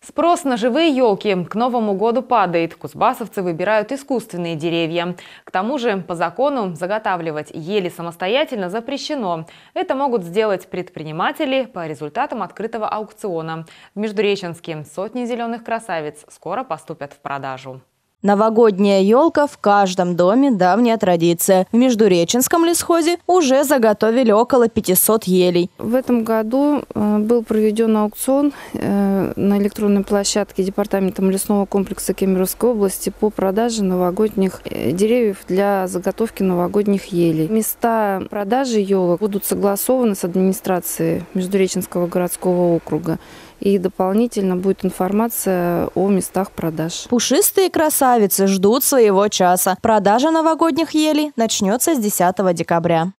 Спрос на живые елки к Новому году падает. Кузбассовцы выбирают искусственные деревья. К тому же, по закону, заготавливать ели самостоятельно запрещено. Это могут сделать предприниматели по результатам открытого аукциона. В Междуреченске сотни зеленых красавиц скоро поступят в продажу. Новогодняя елка в каждом доме – давняя традиция. В Междуреченском лесхозе уже заготовили около 500 елей. В этом году был проведен аукцион на электронной площадке Департаментом лесного комплекса Кемеровской области по продаже новогодних деревьев для заготовки новогодних елей. Места продажи елок будут согласованы с администрацией Междуреченского городского округа. И дополнительно будет информация о местах продаж. Пушистые красавицы ждут своего часа. Продажа новогодних елей начнется с 10 декабря.